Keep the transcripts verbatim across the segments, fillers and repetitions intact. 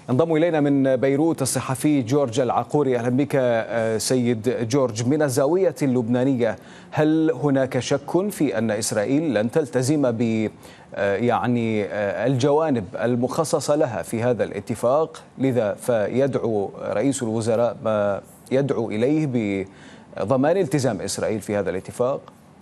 انضم إلينا من بيروت الصحفي جورج العقوري. أهلا بك سيد جورج. من الزاوية اللبنانية، هل هناك شك في أن إسرائيل لن تلتزم ب يعني الجوانب المخصصة لها في هذا الاتفاق، لذا فيدعو رئيس الوزراء ما يدعو إليه بضمان التزام إسرائيل في هذا الاتفاق؟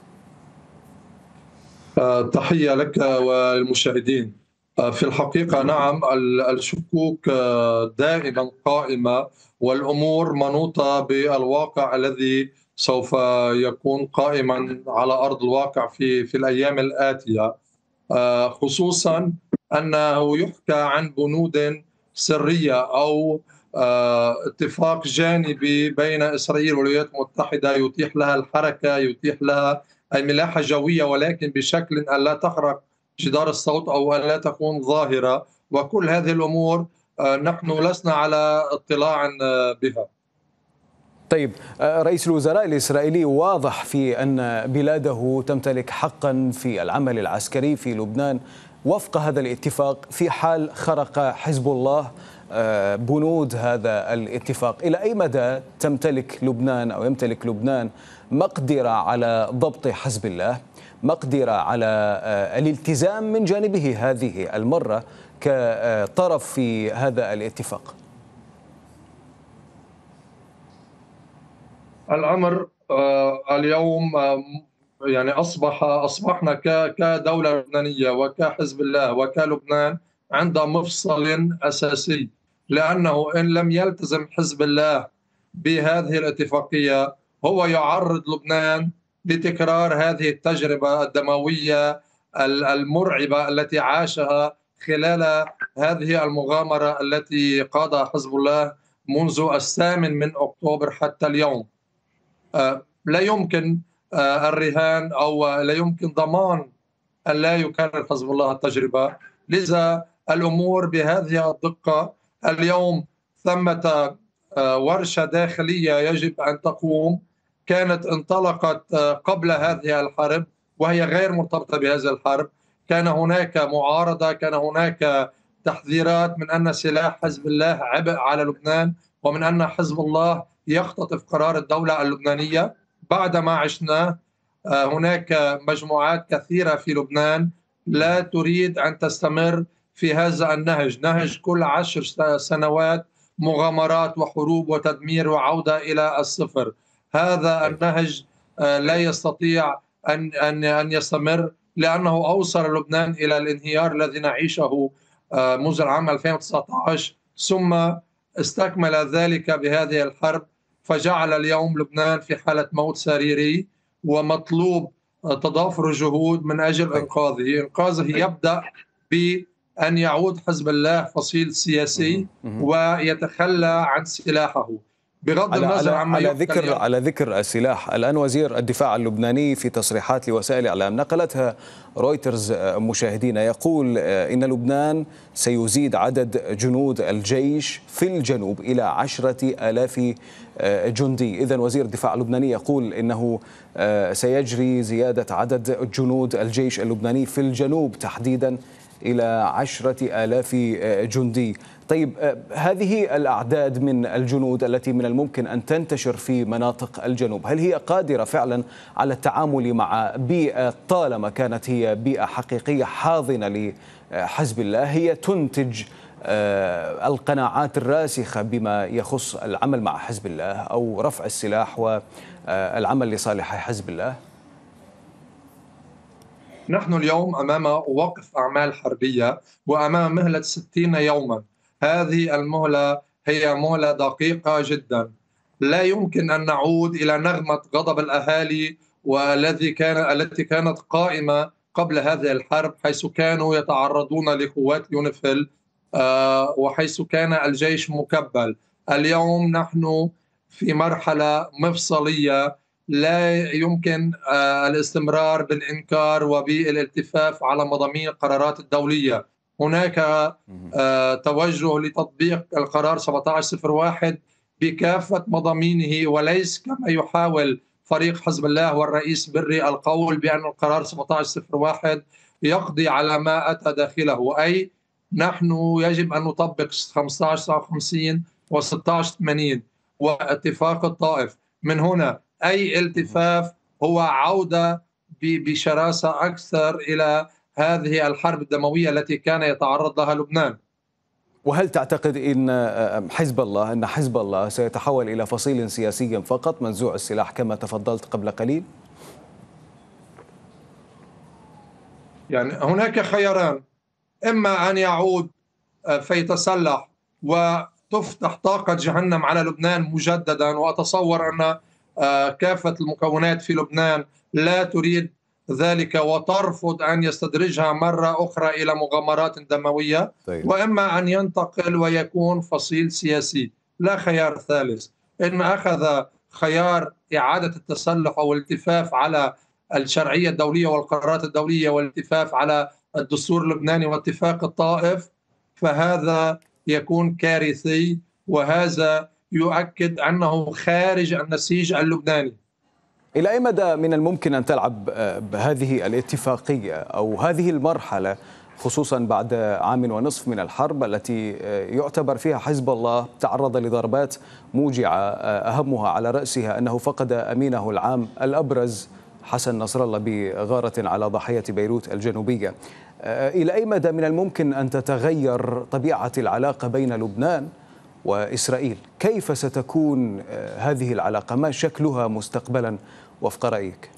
تحية لك والمشاهدين. في الحقيقة نعم، الشكوك دائما قائمة، والأمور منوطة بالواقع الذي سوف يكون قائما على أرض الواقع في في الأيام الآتية، خصوصا أنه يحكى عن بنود سرية أو اتفاق جانبي بين إسرائيل والولايات المتحدة يتيح لها الحركة، يتيح لها الملاحة الجوية، ولكن بشكل أن لا تخرق جدار الصوت أو أن لا تكون ظاهرة. وكل هذه الأمور نحن لسنا على اطلاع بها. طيب، رئيس الوزراء الإسرائيلي واضح في أن بلاده تمتلك حقا في العمل العسكري في لبنان وفق هذا الاتفاق في حال خرق حزب الله بنود هذا الاتفاق. إلى أي مدى تمتلك لبنان أو يمتلك لبنان مقدرة على ضبط حزب الله، مقدرة على الالتزام من جانبه هذه المرة كطرف في هذا الاتفاق؟ الأمر اليوم يعني أصبح أصبحنا كدولة لبنانية وكحزب الله وكلبنان عند مفصل أساسي، لأنه إن لم يلتزم حزب الله بهذه الاتفاقية هو يعرض لبنان لتكرار هذه التجربة الدموية المرعبة التي عاشها خلال هذه المغامرة التي قادها حزب الله منذ الثامن من أكتوبر حتى اليوم. لا يمكن الرهان أو لا يمكن ضمان أن لا يكرر حزب الله التجربة، لذا الأمور بهذه الدقة. اليوم ثمة ورشة داخلية يجب أن تقوم، كانت انطلقت قبل هذه الحرب وهي غير مرتبطة بهذه الحرب. كان هناك معارضة، كان هناك تحذيرات من أن سلاح حزب الله عبء على لبنان ومن أن حزب الله يختطف قرار الدولة اللبنانية. بعدما عشناه هناك مجموعات كثيرة في لبنان لا تريد أن تستمر في هذا النهج، نهج كل عشر سنوات مغامرات وحروب وتدمير وعودة إلى الصفر. هذا النهج لا يستطيع أن أن أن يستمر، لأنه أوصل لبنان إلى الانهيار الذي نعيشه منذ العام ألفين وتسعة عشر، ثم استكمل ذلك بهذه الحرب، فجعل اليوم لبنان في حالة موت سريري، ومطلوب تضافر الجهود من أجل إنقاذه. إنقاذه يبدأ بأن يعود حزب الله فصيل سياسي ويتخلى عن سلاحه. بغض على النظر على, عما على ذكر على ذكر السلاح، الآن وزير الدفاع اللبناني في تصريحات لوسائل الإعلام نقلتها رويترز مشاهدينا يقول إن لبنان سيزيد عدد جنود الجيش في الجنوب إلى عشرة آلاف جندي. إذن وزير الدفاع اللبناني يقول إنه سيجري زيادة عدد جنود الجيش اللبناني في الجنوب تحديدا إلى عشرة آلاف جندي. طيب، هذه الأعداد من الجنود التي من الممكن أن تنتشر في مناطق الجنوب، هل هي قادرة فعلا على التعامل مع بيئة طالما كانت هي بيئة حقيقية حاضنة لحزب الله، هي تنتج القناعات الراسخة بما يخص العمل مع حزب الله أو رفع السلاح والعمل لصالح حزب الله؟ نحن اليوم أمام وقف أعمال حربية وأمام مهلة ستين يوما. هذه المهلة هي مهلة دقيقة جدا، لا يمكن أن نعود إلى نغمة غضب الأهالي والذي كان التي كانت قائمة قبل هذه الحرب، حيث كانوا يتعرضون لقوات يونيفيل وحيث كان الجيش مكبل. اليوم نحن في مرحلة مفصلية، لا يمكن الاستمرار بالإنكار وبالالتفاف على مضامين القرارات الدولية. هناك توجه لتطبيق القرار سبعة عشر صفر واحد بكافة مضامينه، وليس كما يحاول فريق حزب الله والرئيس بري القول بأن القرار سبعة عشر صفر واحد يقضي على ما أتى داخله، أي نحن يجب أن نطبق خمسة عشر تسعة وخمسين و ستة عشر ثمانين واتفاق الطائف. من هنا أي التفاف هو عودة بشراسة أكثر إلى هذه الحرب الدموية التي كان يتعرض لها لبنان. وهل تعتقد أن حزب الله أن حزب الله سيتحول إلى فصيل سياسي فقط منزوع السلاح كما تفضلت قبل قليل؟ يعني هناك خياران، إما أن يعود فيتسلح وتفتح طاقة جهنم على لبنان مجددا، وأتصور أن كافة المكونات في لبنان لا تريد ذلك وترفض أن يستدرجها مرة أخرى إلى مغامرات دموية. طيب. وإما أن ينتقل ويكون فصيل سياسي، لا خيار ثالث. إن أخذ خيار إعادة التسلح أو الالتفاف على الشرعية الدولية والقرارات الدولية والالتفاف على الدستور اللبناني واتفاق الطائف، فهذا يكون كارثي، وهذا يؤكد أنه خارج النسيج اللبناني. إلى أي مدى من الممكن أن تلعب بهذه الاتفاقية أو هذه المرحلة، خصوصا بعد عام ونصف من الحرب التي يعتبر فيها حزب الله تعرض لضربات موجعة أهمها على رأسها أنه فقد أمينه العام الأبرز حسن نصر الله بغارة على ضاحية بيروت الجنوبية، إلى أي مدى من الممكن أن تتغير طبيعة العلاقة بين لبنان وإسرائيل؟ كيف ستكون هذه العلاقة؟ ما شكلها مستقبلا وفق رأيك؟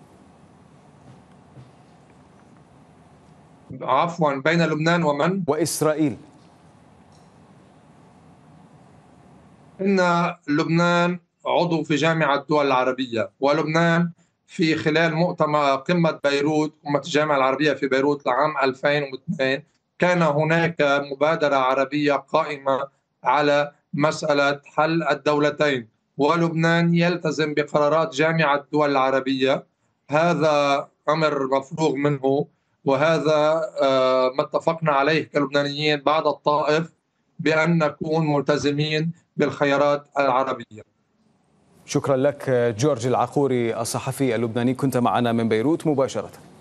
عفوا، بين لبنان ومن؟ وإسرائيل. إن لبنان عضو في جامعة الدول العربية، ولبنان في خلال مؤتمر قمة بيروت، قمة الجامعة العربية في بيروت لعام ألفين واثنين، كان هناك مبادرة عربية قائمة على مسألة حل الدولتين، ولبنان يلتزم بقرارات جامعة الدول العربية. هذا أمر مفروغ منه، وهذا ما اتفقنا عليه كلبنانيين بعد الطائف، بأن نكون ملتزمين بالخيارات العربية. شكرا لك جورج العقوري الصحفي اللبناني، كنت معنا من بيروت مباشرة.